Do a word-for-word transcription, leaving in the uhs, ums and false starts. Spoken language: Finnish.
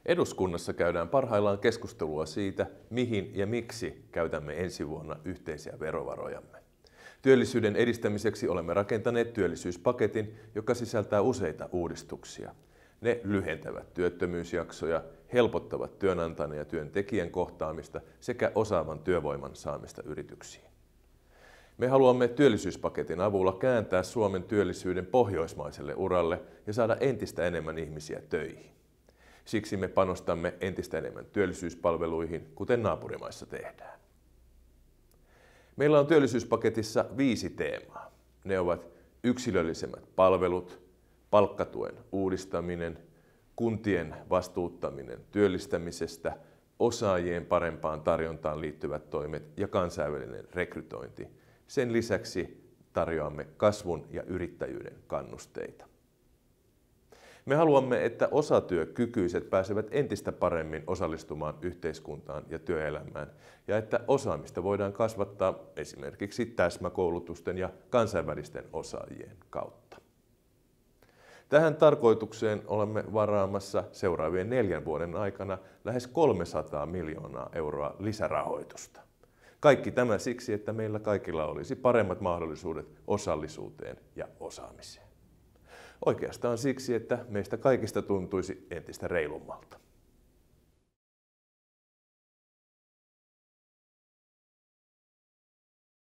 Eduskunnassa käydään parhaillaan keskustelua siitä, mihin ja miksi käytämme ensi vuonna yhteisiä verovarojamme. Työllisyyden edistämiseksi olemme rakentaneet työllisyyspaketin, joka sisältää useita uudistuksia. Ne lyhentävät työttömyysjaksoja, helpottavat työnantajan ja työntekijän kohtaamista sekä osaavan työvoiman saamista yrityksiin. Me haluamme työllisyyspaketin avulla kääntää Suomen työllisyyden pohjoismaiselle uralle ja saada entistä enemmän ihmisiä töihin. Siksi me panostamme entistä enemmän työllisyyspalveluihin, kuten naapurimaissa tehdään. Meillä on työllisyyspaketissa viisi teemaa. Ne ovat yksilöllisemmät palvelut, palkkatuen uudistaminen, kuntien vastuuttaminen työllistämisestä, osaajien parempaan tarjontaan liittyvät toimet ja kansainvälinen rekrytointi. Sen lisäksi tarjoamme kasvun ja yrittäjyyden kannusteita. Me haluamme, että osatyökykyiset pääsevät entistä paremmin osallistumaan yhteiskuntaan ja työelämään ja että osaamista voidaan kasvattaa esimerkiksi täsmäkoulutusten ja kansainvälisten osaajien kautta. Tähän tarkoitukseen olemme varaamassa seuraavien neljän vuoden aikana lähes kolmesataa miljoonaa euroa lisärahoitusta. Kaikki tämä siksi, että meillä kaikilla olisi paremmat mahdollisuudet osallisuuteen ja osaamiseen. Oikeastaan siksi, että meistä kaikista tuntuisi entistä reilummalta.